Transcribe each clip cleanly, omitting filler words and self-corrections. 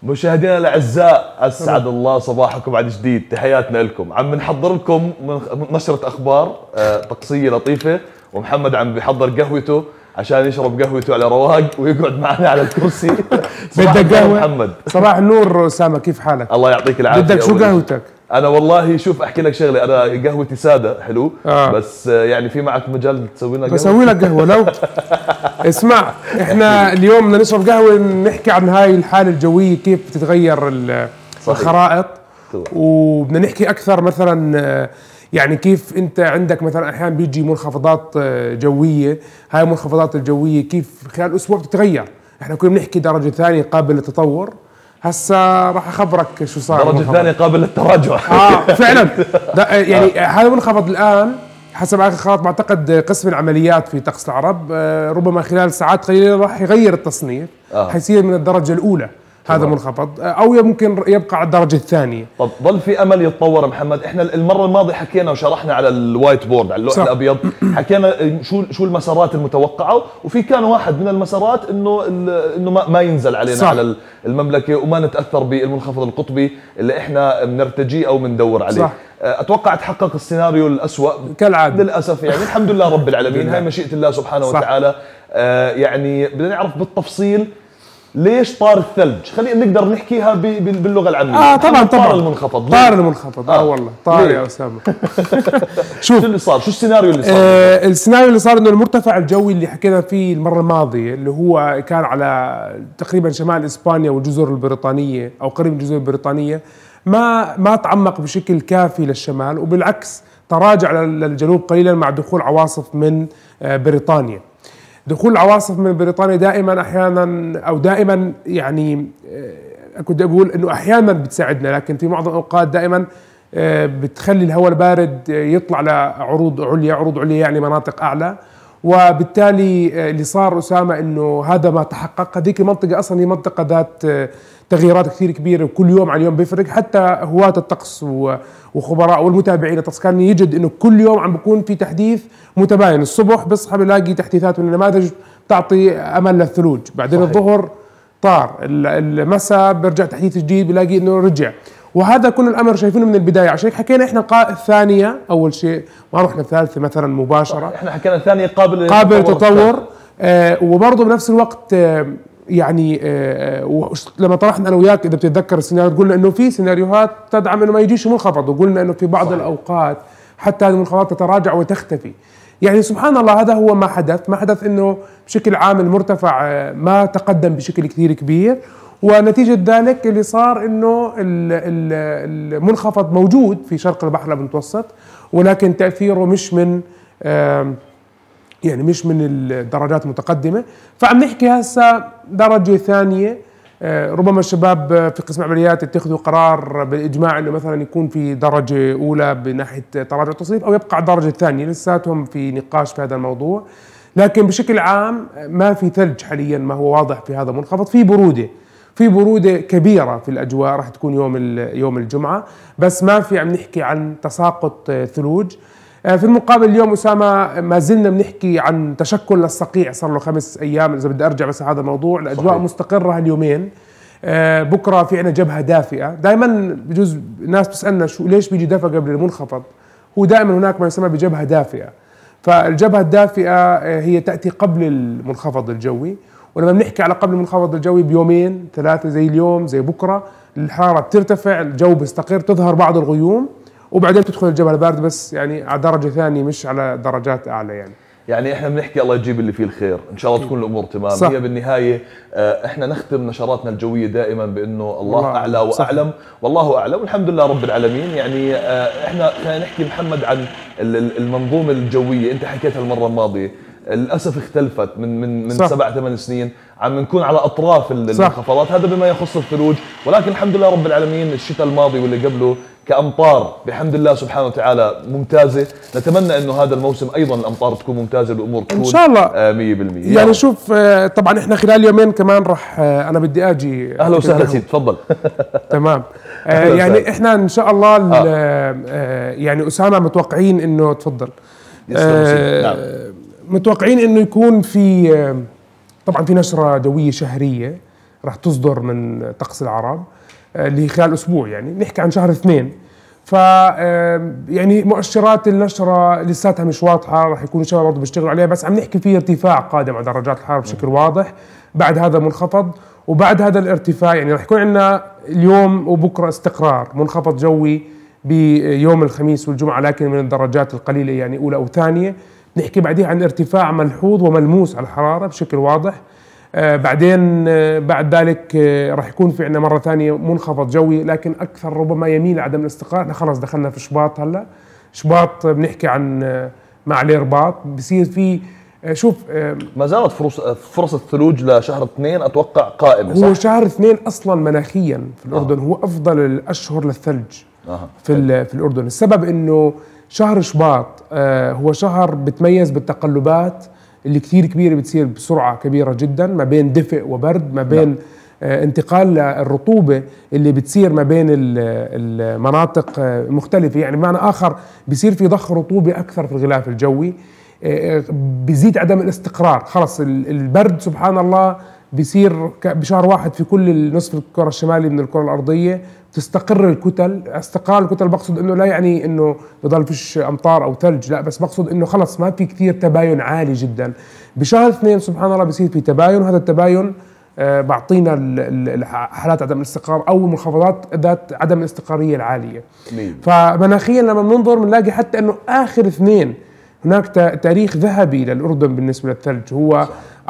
مشاهدينا الاعزاء، اسعد الله صباحكم بعد جديد. تحياتنا لكم. عم نحضر لكم نشرة اخبار طقسية لطيفة، ومحمد عم بيحضر قهوته عشان يشرب قهوته على رواق ويقعد معنا على الكرسي. بدك قهوة محمد؟ صباح النور اسامه، كيف حالك؟ الله يعطيك العافية. بدك شو قهوتك؟ انا والله شوف احكي لك شغله، انا قهوتي ساده حلو بس يعني في معك مجال تسوي لنا قهوه؟ بسوي لك قهوه لو اسمع، احنا اليوم بدنا نشرب قهوه نحكي عن هاي الحاله الجويه كيف بتتغير الخرائط، وبدنا نحكي اكثر مثلا يعني كيف انت عندك مثلا احيانا بيجي منخفضات جويه، هاي المنخفضات الجويه كيف خلال اسبوع بتتغير. احنا كنا بنحكي درجه ثانيه قابل للتطور، هسا راح اخبرك شو صار. درجة ثانية قابل للتراجع. فعلا يعني هذا منخفض الان حسب اخر خطوات بعتقد قسم العمليات في طقس العرب ربما خلال ساعات قليله راح يغير التصنيف، حيصير من الدرجه الاولى هذا منخفض، او يمكن يبقى على الدرجه الثانيه. طب ظل في امل يتطور محمد؟ احنا المره الماضيه حكينا وشرحنا على الوايت بورد، على اللوح الابيض، حكينا شو المسارات المتوقعه، وفي كان واحد من المسارات انه ما ينزل علينا صح. على المملكه وما نتاثر بالمنخفض القطبي اللي احنا بنرتجيه او بندور عليه صح. اتوقع تحقق السيناريو الاسوأ كالعاده للاسف، يعني الحمد لله رب العالمين. هاي مشيئه الله سبحانه وتعالى. يعني بدنا نعرف بالتفصيل ليش طار الثلج، خلينا نقدر نحكيها باللغه العاميه. طبعا طار المنخفض. طار المنخفض والله طار يا اسامه. شو اللي صار؟ شو السيناريو اللي صار؟ السيناريو اللي صار انه المرتفع الجوي اللي حكينا فيه المره الماضيه اللي هو كان على تقريبا شمال اسبانيا والجزر البريطانيه او قريب من الجزر البريطانيه ما تعمق بشكل كافي للشمال، وبالعكس تراجع للجنوب قليلا مع دخول عواصف من بريطانيا. دخول العواصف من بريطانيا دائما احيانا او دائما يعني كنت اقول انه احيانا بتساعدنا، لكن في معظم الاوقات دائما بتخلي الهواء البارد يطلع لعروض عليا، عروض عليا يعني مناطق اعلى، وبالتالي اللي صار اسامه انه هذا ما تحقق. هذيك المنطقه اصلا هي منطقه ذات تغييرات كثير كبيره وكل يوم عن يوم بيفرق، حتى هواة الطقس وخبراء والمتابعين الطقس كان يجد انه كل يوم عم بيكون في تحديث متباين. الصبح بصحى بلاقي تحديثات من النماذج تعطي امل للثلوج، بعدين صحيح. الظهر طار، المساء برجع تحديث جديد بلاقي انه رجع، وهذا كل الامر شايفينه من البدايه. عشان هيك حكينا احنا الثانيه اول شيء، ما رحنا الثالثه مثلا مباشره. احنا حكينا الثانيه قابل للتطور وبرضه بنفس الوقت يعني لما طرحنا انا وياك اذا بتتذكر السيناريو، قلنا انه في سيناريوهات تدعم انه ما يجيش منخفض، وقلنا انه في بعض صحيح. الاوقات حتى هذه المنخفضات تتراجع وتختفي. يعني سبحان الله هذا هو ما حدث انه بشكل عام المرتفع ما تقدم بشكل كثير كبير، ونتيجه ذلك اللي صار انه المنخفض موجود في شرق البحر المتوسط، ولكن تاثيره مش من يعني مش من الدرجات المتقدمه. فعم نحكي هسه درجه ثانيه، ربما الشباب في قسم عمليات يتخذوا قرار بالاجماع انه مثلا يكون في درجه اولى بناحيه تراجع التصنيف او يبقى على الدرجه الثانيه، لساتهم في نقاش في هذا الموضوع. لكن بشكل عام ما في ثلج حاليا، ما هو واضح في هذا المنخفض. في بروده كبيره في الاجواء راح تكون يوم الجمعه، بس ما في عم نحكي عن تساقط ثلوج. في المقابل اليوم اسامه ما زلنا بنحكي عن تشكل للصقيع، صار له 5 ايام اذا بدي ارجع بس هذا الموضوع. الاجواء صحيح. مستقره هاليومين. بكره في عندنا جبهه دافئه. دائما بجوز الناس بتسالنا ليش بيجي دفء قبل المنخفض؟ هو دائما هناك ما يسمى بجبهه دافئه. فالجبهه الدافئه هي تاتي قبل المنخفض الجوي، ولما بنحكي على قبل المنخفض الجوي بيومين 3 زي اليوم زي بكره الحراره بترتفع، الجو بيستقر، تظهر بعض الغيوم، وبعدين تدخل الجبهه البارده بس يعني على درجه ثانيه مش على درجات اعلى. يعني احنا بنحكي الله يجيب اللي فيه الخير، ان شاء الله تكون الامور تمام صح. هي بالنهايه احنا نختم نشراتنا الجويه دائما بانه الله اعلى واعلم صح. والله اعلم والحمد لله رب العالمين. يعني احنا خلينا نحكي محمد عن المنظومه الجويه، انت حكيتها المره الماضيه، للاسف اختلفت من 7-8 سنين، عم نكون على اطراف المنخفضات، هذا بما يخص الثلوج. ولكن الحمد لله رب العالمين الشتاء الماضي واللي قبله كأمطار بحمد الله سبحانه وتعالى ممتازة. نتمنى انه هذا الموسم ايضا الامطار تكون ممتازة والامور تكون ان شاء الله 100%. يعني شوف طبعا احنا خلال يومين كمان راح انا بدي اجي. اهلا وسهلا سيدي تفضل. تمام. يعني احنا ان شاء الله يعني اسامة متوقعين انه تفضل نعم. متوقعين انه يكون في طبعا في نشرة جوية شهرية راح تصدر من طقس العرب اللي هي خلال أسبوع، يعني نحكي عن شهر 2. ف يعني مؤشرات النشرة لساتها مش واضحة، راح يكون الشباب برضه بيشتغلوا عليها، بس عم نحكي في ارتفاع قادم على درجات الحرارة بشكل واضح بعد هذا منخفض. وبعد هذا الارتفاع يعني راح يكون عندنا اليوم وبكرة استقرار، منخفض جوي بيوم الخميس والجمعة لكن من الدرجات القليلة يعني أولى أو ثانية. نحكي بعدين عن ارتفاع ملحوظ وملموس على الحرارة بشكل واضح. بعدين بعد ذلك راح يكون في عندنا مرة ثانية منخفض جوي لكن أكثر ربما يميل لعدم الاستقرار. احنا خلاص دخلنا في شباط، هلا شباط بنحكي عن ما عليه رباط، بصير في شوف ما زالت فرص الثلوج لشهر 2 أتوقع قائمة، صح؟ هو شهر 2 أصلا مناخيا في الأردن هو أفضل الأشهر للثلج في الأردن. السبب إنه شهر شباط هو شهر بتميز بالتقلبات اللي كثير كبيرة بتصير بسرعة كبيرة جدا ما بين دفء وبرد، ما بين انتقال الرطوبة اللي بتصير ما بين المناطق مختلفة. يعني بمعنى آخر بيصير في ضخ رطوبة أكثر في الغلاف الجوي، بيزيد عدم الاستقرار. خلص البرد سبحان الله بيصير بشهر 1 في كل نصف الكرة الشمالي من الكرة الأرضية تستقر الكتل. استقرار الكتل بقصد انه لا يعني انه بضل فيش امطار او ثلج، لا، بس بقصد انه خلص ما في كثير تباين عالي جدا. بشهر 2 سبحان الله بيصير في تباين، وهذا التباين بعطينا حالات عدم الاستقرار او منخفضات ذات عدم الاستقرارية العالية. فمناخيا لما بننظر بنلاقي حتى انه اخر 2 هناك تاريخ ذهبي للأردن بالنسبة للثلج، هو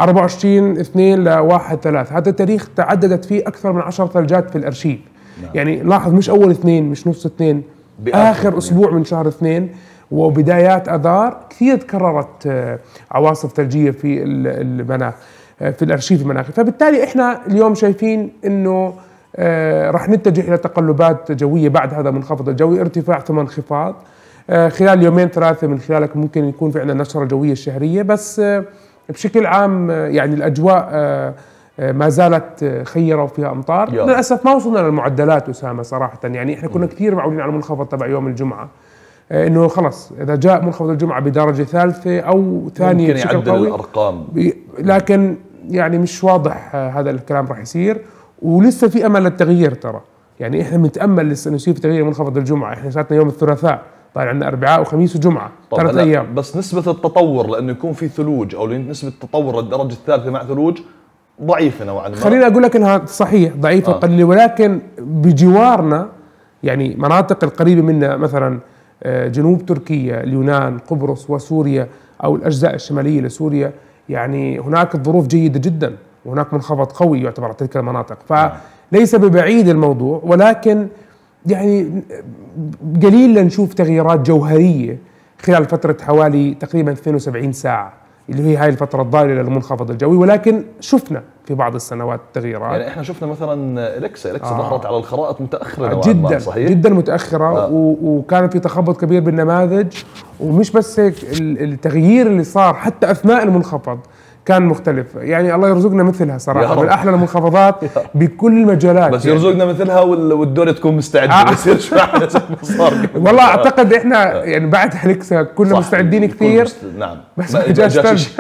24/2 ل1/3. هذا التاريخ تعددت فيه أكثر من 10 ثلجات في الأرشيف. يعني لاحظ مش أول 2، مش نص 2، آخر أسبوع من شهر 2 وبدايات أذار كثير تكررت عواصف ثلجية في المناخ في الأرشيف المناخي. فبالتالي إحنا اليوم شايفين إنه رح نتجه إلى تقلبات جوية بعد هذا المنخفض الجوي، ارتفاع ثم انخفاض. خلال 2-3 من خلالك ممكن يكون في عندنا نشرة جوية شهرية، بس بشكل عام يعني الأجواء ما زالت خيرة وفيها أمطار. للأسف ما وصلنا للمعدلات أسامة صراحة، يعني إحنا كنا كثير معولين على المنخفض تبع يوم الجمعة، إنه خلص إذا جاء منخفض الجمعة بدرجة 3 أو ثانية ممكن يعدل الأرقام، لكن يعني مش واضح هذا الكلام راح يصير، ولسه في أمل للتغيير. ترى يعني إحنا بنتأمل لسه إنه يصير في تغيير منخفض الجمعة. إحنا ساعتنا يوم الثلاثاء، طيب عندنا أربعاء وخميس وجمعة 3 أيام. بس نسبة التطور لأنه يكون في ثلوج أو نسبة التطور للدرجة الثالثة مع ثلوج ضعيفة نوعا ما. خليني أقول لك إنها صحيح ضعيفة قليلة، ولكن بجوارنا يعني مناطق القريبة منا مثلا جنوب تركيا، اليونان، قبرص وسوريا أو الأجزاء الشمالية لسوريا، يعني هناك الظروف جيدة جدا وهناك منخفض قوي يعتبر على تلك المناطق. فليس ببعيد الموضوع، ولكن يعني قليل لنشوف تغييرات جوهرية خلال فترة حوالي تقريبا 72 ساعة اللي هي هاي الفترة الضالية للمنخفض الجوي، ولكن شفنا في بعض السنوات تغييرات. يعني احنا شفنا مثلا إليكسا ظهرت على الخرائط متأخرة جدا، صحيح؟ جدا متأخرة. وكان في تخبط كبير بالنماذج، ومش بس هيك، التغيير اللي صار حتى أثناء المنخفض كان مختلف. يعني الله يرزقنا مثلها صراحة، من أحلى المنخفضات بكل المجالات. بس يرزقنا مثلها والدولة تكون مستعدة ما يصيرش معنا زي ما صار. والله أعتقد إحنا يعني بعد هليكسا كنا مستعدين كثير. نعم، بس ما جاش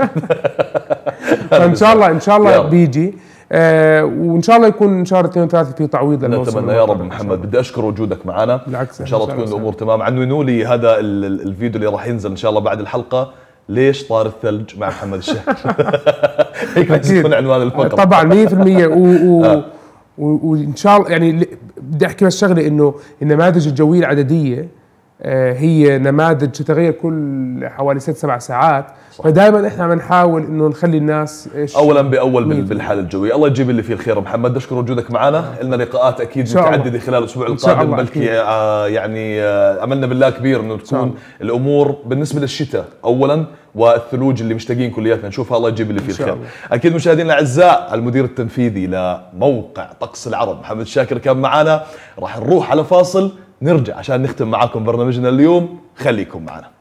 فإن شاء الله بيجي، وإن شاء الله يكون شهر 2 و3 في تعويض للموسم. نتمنى يا رب. محمد بدي أشكر وجودك معنا، بالعكس إن شاء الله تكون الأمور تمام. عنونوا لي هذا الفيديو اللي راح ينزل إن شاء الله بعد الحلقة، ليش طار الثلج مع محمد الشاكر. هيك راح يكون عنوان الفقرة طبعا 100%. وإن شاء الله يعني بدي أحكي بس شغلة، إنه النماذج الجوية العددية هي نماذج تتغير كل حوالي 6-7 ساعات. فدائما احنا بنحاول انه نخلي الناس اولا باول بالحاله الجويه. الله يجيب اللي فيه الخير. محمد اشكر وجودك معنا، لنا لقاءات اكيد متعدده خلال الاسبوع القادم، بلكي يعني املنا بالله كبير انه تكون الامور بالنسبه للشتاء اولا والثلوج اللي مشتاقين كلياتنا نشوفها. الله يجيب اللي فيه الخير. اكيد مشاهدينا الاعزاء، المدير التنفيذي لموقع طقس العرب محمد الشاكر كان معنا. راح نروح على فاصل، نرجع عشان نختم معاكم برنامجنا اليوم. خليكم معنا.